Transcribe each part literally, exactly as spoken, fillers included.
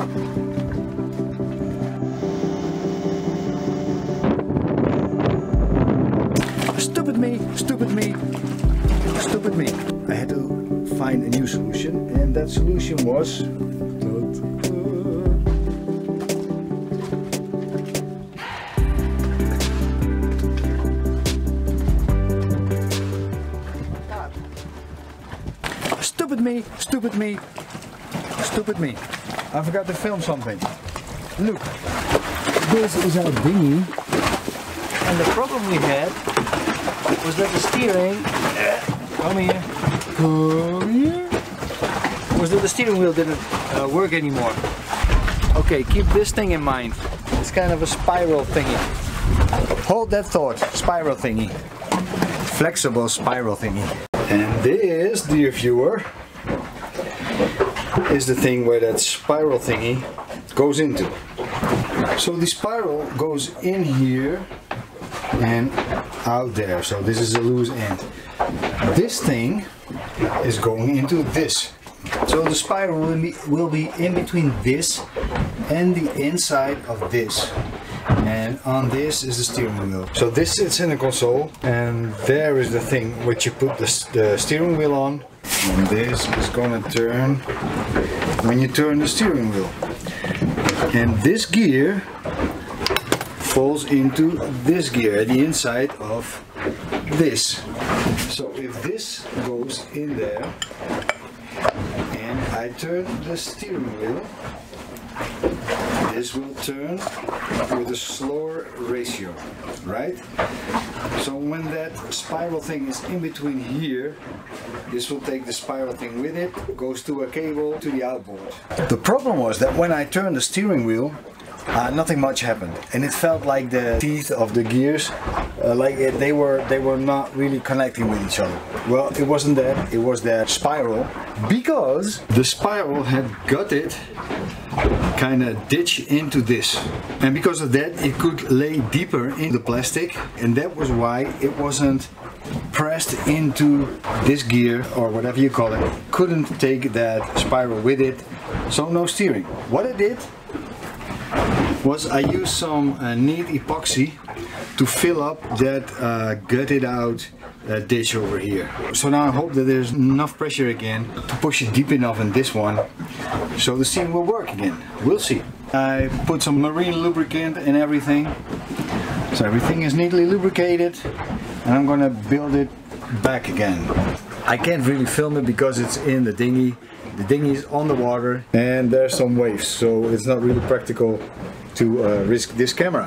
Stupid me, stupid me, stupid me. I had to find a new solution, and that solution was stupid me, stupid me, stupid me. I forgot to film something. Look, this is our dinghy, and the problem we had was that the steering, come here, come here, was that the steering wheel didn't uh, work anymore. Okay, keep this thing in mind. It's kind of a spiral thingy. Hold that thought, spiral thingy. Flexible spiral thingy. And this, dear viewer, is the thing where that spiral thingy goes into. So the spiral goes in here and out there, so this is a loose end. This thing is going into this, so the spiral will be, will be in between this and the inside of this, and on this is the steering wheel. So this sits in the console, and there is the thing which you put the, the steering wheel on, and this is gonna turn when you turn the steering wheel, and this gear falls into this gear at the inside of this. So if this goes in there and I turn the steering wheel, this will turn with a slower ratio, right? So when that spiral thing is in between here, this will take the spiral thing with it, goes to a cable to the outboard. The problem was that when I turned the steering wheel, Uh, nothing much happened, and it felt like the teeth of the gears, uh, like it, they were they were not really connecting with each other. Well, it wasn't that, it was that spiral, because the spiral had gutted kind of ditch into this, and because of that it could lay deeper in the plastic, and that was why it wasn't pressed into this gear, or whatever you call it. Couldn't take that spiral with it, so no steering. What it did was I used some uh, neat epoxy to fill up that uh, gutted out uh, ditch over here. So now I hope that there's enough pressure again to push it deep enough in this one, so the steering will work again. We'll see. I put some marine lubricant and everything, so everything is neatly lubricated, and I'm gonna build it back again. I can't really film it because it's in the dinghy. The dinghy is on the water and there's some waves, so it's not really practical to uh, risk this camera.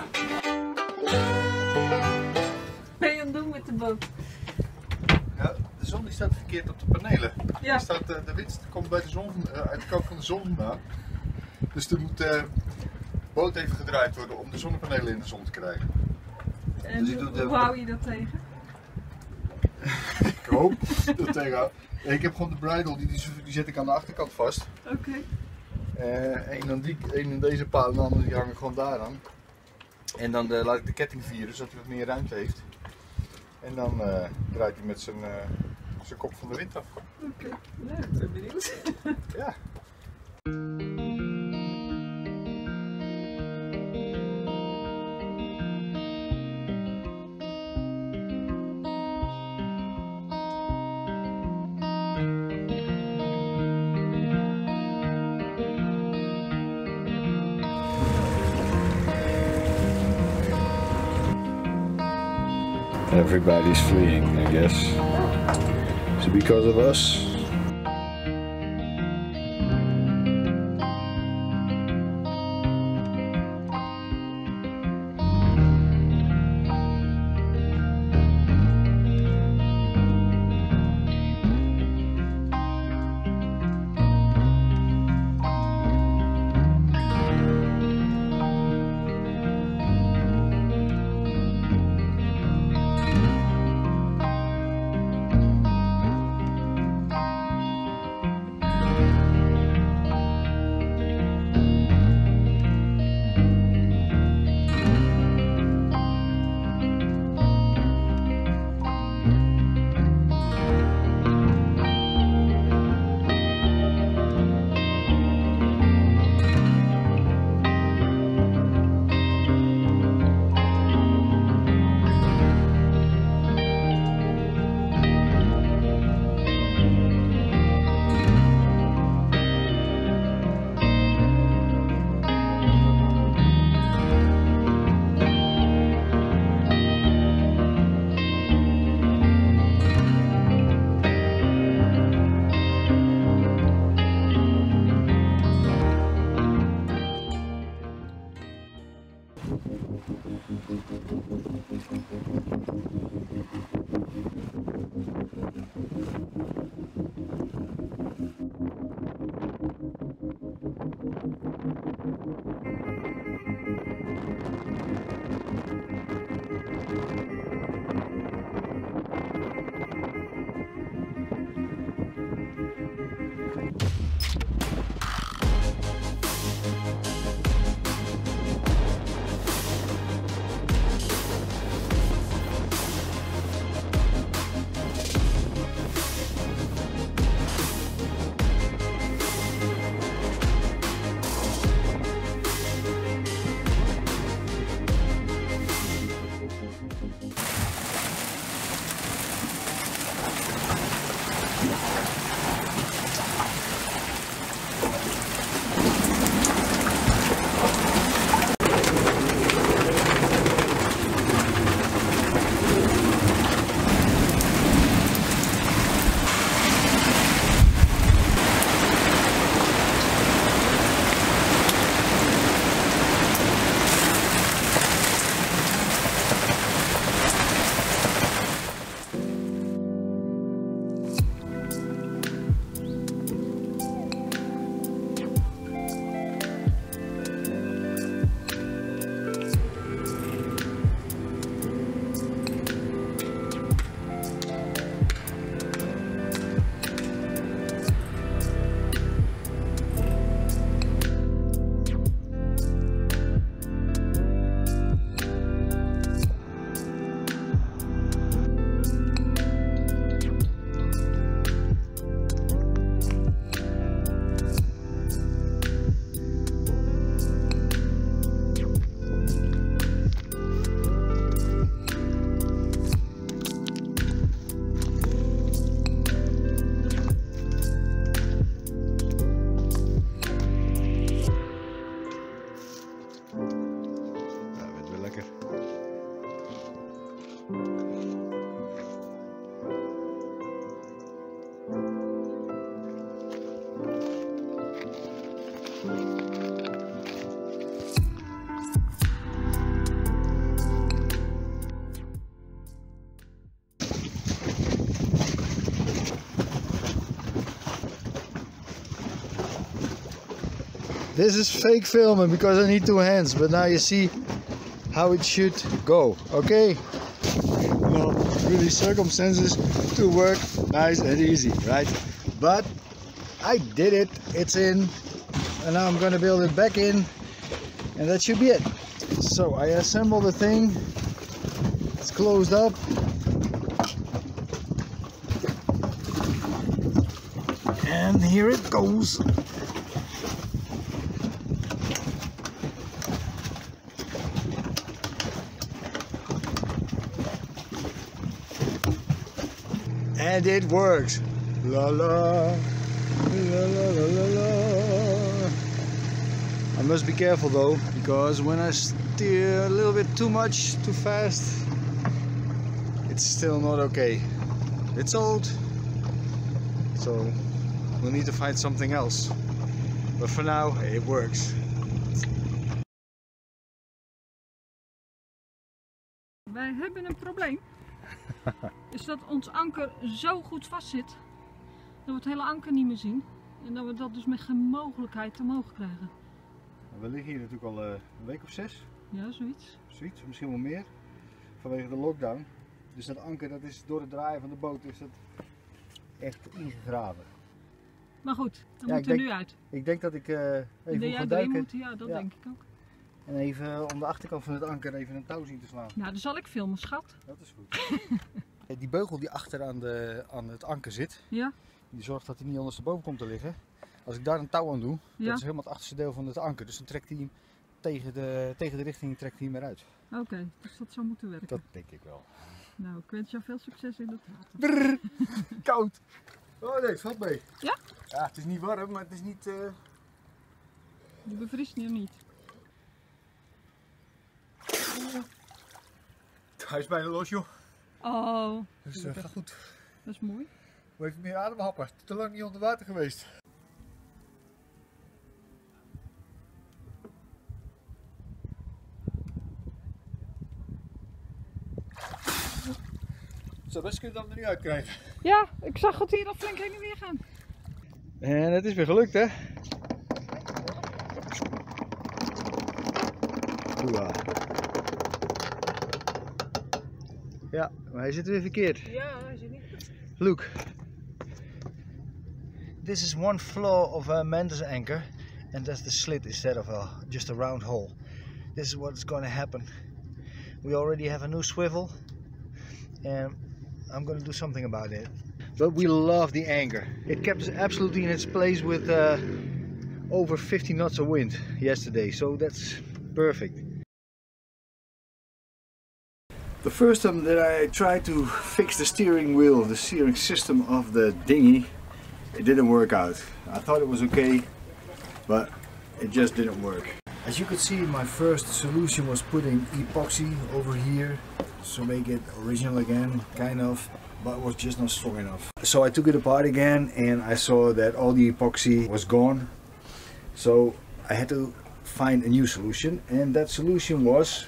Ben je aan het doen met de boot? Ja, de zon die staat verkeerd op de panelen. Ja. Staat, uh, de wind komt bij de zon, uh, uit de kant van de zon vandaan. Dus er moet uh, de boot even gedraaid worden om de zonnepanelen in de zon te krijgen. En Dus hoe, de... hoe hou je dat tegen? Ik hoop dat tegen. Ik heb gewoon de bridle, die, die, die zet ik aan de achterkant vast. Oké. Okay. Uh, Eén aan die, één aan deze paal en de andere die hang ik gewoon daar aan. En dan uh, laat ik de ketting vieren, zodat hij wat meer ruimte heeft. En dan uh, draait hij met zijn, uh, zijn kop van de wind af. Oké, okay. Nou, ik ben benieuwd. Ja. Everybody's fleeing, I guess. Is it because of us? This is fake filming because I need two hands, but now you see how it should go, okay? Well, really circumstances to work nice and easy, right? But I did it, it's in, and now I'm gonna build it back in, and that should be it. So I assemble the thing, it's closed up. And here it goes. And it works. La la, la la la la la. I must be careful though, because when I steer a little bit too much, too fast, it's still not okay. It's old, so we'll need to find something else. But for now, it works. Wij hebben een probleem. Is dat ons anker zo goed vast zit dat we het hele anker niet meer zien en dat we dat dus met geen mogelijkheid omhoog krijgen. We liggen hier natuurlijk al een week of zes. Ja, zoiets. Zoiets, misschien wel meer. Vanwege de lockdown. Dus dat anker, dat is door het draaien van de boot, is dat echt ingegraven. Maar goed, dan Ja, moeten we denk- nu uit. Ik denk dat ik uh, even Dat moet jij gaan erin duiken. moet, ja, dat Ja. denk ik ook. En even om de achterkant van het anker even een touw zien te slaan. Nou, dan zal ik filmen, schat. Dat is goed. Die beugel die achter aan, de, aan het anker zit, Ja? die zorgt dat hij niet ondersteboven komt te liggen. Als ik daar een touw aan doe, Ja. dat is helemaal het achterste deel van het anker. Dus dan trekt hij hem tegen de, tegen de richting trekt hij hem eruit. Oké, okay, dus dat zou moeten werken. Dat denk ik wel. Nou, ik wens jou veel succes in het water. Brrr, koud. Oh nee, het valt mee. Ja? Ja, het is niet warm, maar het is niet... Uh... Je bevriest nu niet. Hij is bijna los, joh. Oh, Dus uh, gaat goed. dat is mooi. We even meer ademhappen. Te lang niet onder water geweest. Zo best kun je het dan er niet uitkrijgen. Ja, ik zag het hier al flink heen en weer gaan. En het is weer gelukt, hè? Oeh. Ja, maar hij zit weer verkeerd. Ja, hij zit niet goed. Look. This is one flaw of a Mantis anchor, and that's the slit instead of a, just a round hole. This is what's going to happen. We already have a new swivel, and I'm going to do something about it. But we love the anchor. It kept us absolutely in its place with uh, over fifty knots of wind yesterday, so that's perfect. The first time that I tried to fix the steering wheel, the steering system of the dinghy, it didn't work out. I thought it was okay, but it just didn't work. As you could see, my first solution was putting epoxy over here to make it original again, kind of, but it was just not strong enough. So I took it apart again and I saw that all the epoxy was gone. So I had to find a new solution, and that solution was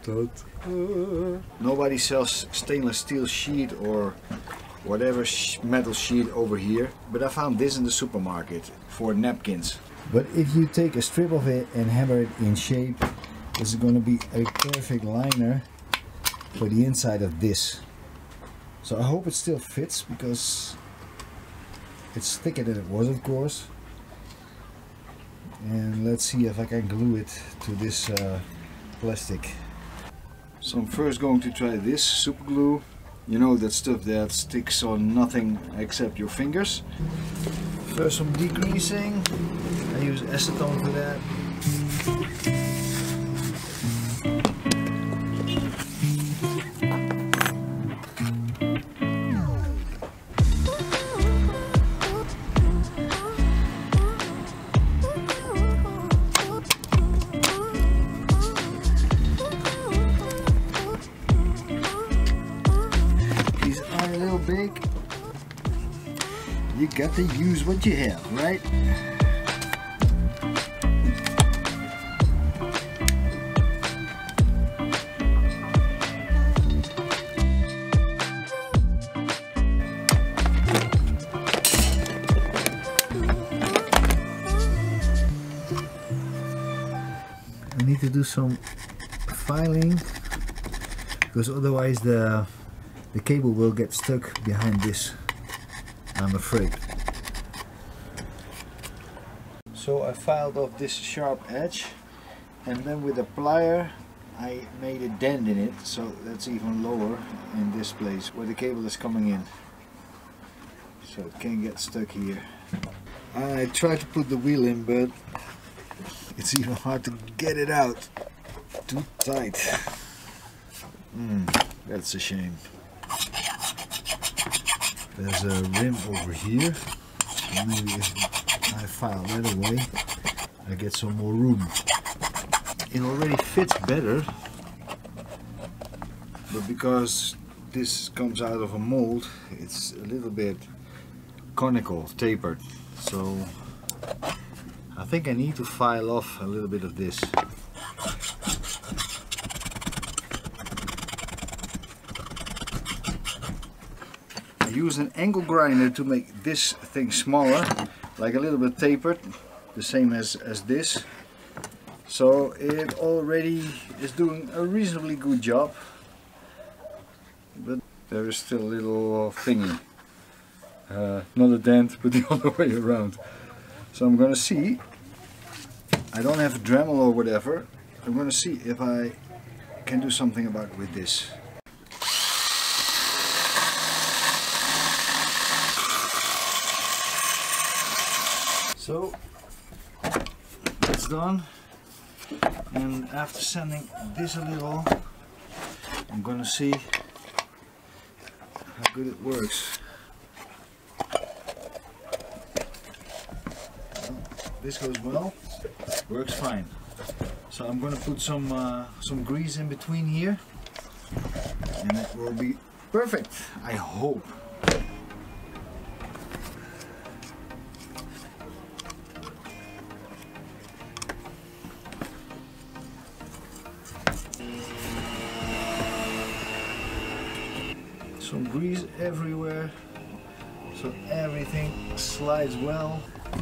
nobody sells stainless steel sheet or whatever sh metal sheet over here, but I found this in the supermarket for napkins. But if you take a strip of it and hammer it in shape, this is going to be a perfect liner for the inside of this. So I hope it still fits, because it's thicker than it was, of course. And let's see if I can glue it to this uh, plastic. So I'm first going to try this super glue. You know, that stuff that sticks on nothing except your fingers. First some degreasing. I use acetone for that. Big, you got to use what you have, right? need to do some filing because otherwise the the cable will get stuck behind this, I'm afraid. So I filed off this sharp edge, and then with a plier I made a dent in it, so that's even lower in this place where the cable is coming in, so it can get stuck here. I tried to put the wheel in, but it's even hard to get it out. Too tight. Mm, that's a shame. There's a rim over here, so maybe if I file that away I get some more room. It already fits better, but because this comes out of a mold, it's a little bit conical, tapered, so I think I need to file off a little bit of this. I use an angle grinder to make this thing smaller, like a little bit tapered, the same as, as this. So it already is doing a reasonably good job, but there is still a little thingy, uh, not a dent but the other way around. So I'm gonna see, I don't have a Dremel or whatever, I'm gonna see if I can do something about it with this. So that's done. And after sanding this a little, I'm gonna see how good it works. Well, this goes well, works fine. So I'm gonna put some uh, some grease in between here, and it will be perfect, I hope. Some grease everywhere, so everything slides well.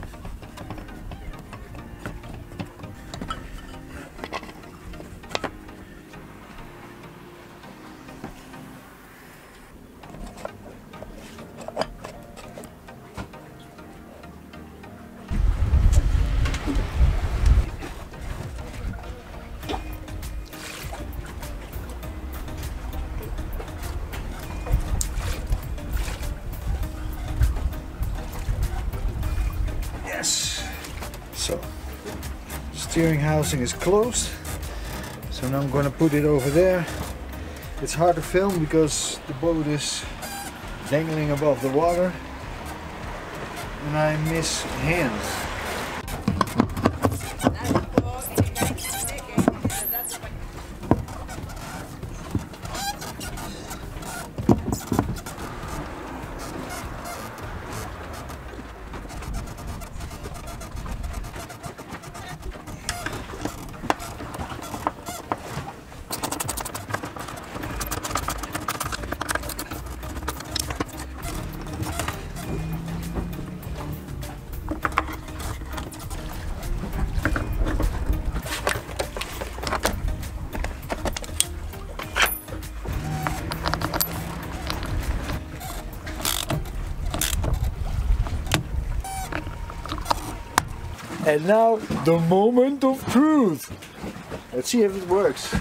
So, steering housing is closed, so now I'm going to put it over there. It's hard to film because the boat is dangling above the water and I miss hands. And now, the moment of truth. Let's see if it works.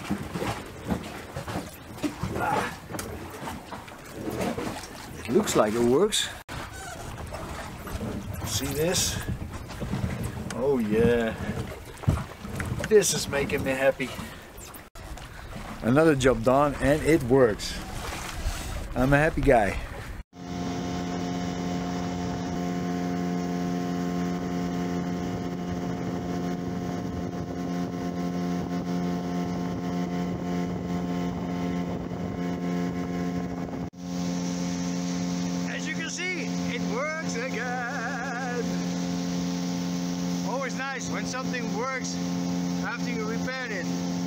Ah. It looks like it works. See this? Oh yeah. This is making me happy. Another job done and it works. I'm a happy guy. Again. Always nice when something works after you repaired it.